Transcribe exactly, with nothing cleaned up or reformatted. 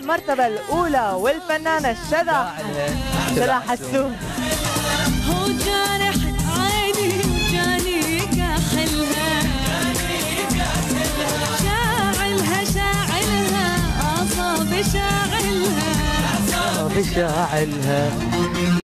المرتبة الأولى والفنانة شذا شذا حسون. هو جارح عيني وجاني كحلها، شاعلها شاعلها أصاب شاعلها بشاعلها.